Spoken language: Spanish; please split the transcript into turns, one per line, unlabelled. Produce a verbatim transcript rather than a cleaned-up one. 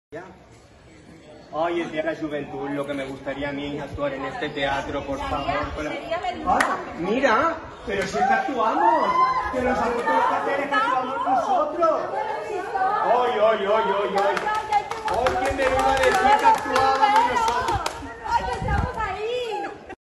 Ya. Ay, el día de la juventud, lo que me gustaría a mí es actuar en este teatro, por favor. Con la... ah, mira, pero si es que actuamos, que los adultos que hacer es que actuamos nosotros. Ay, ay, ay, ay, ay. Ay, ¿quién me iba a decir que actuaba?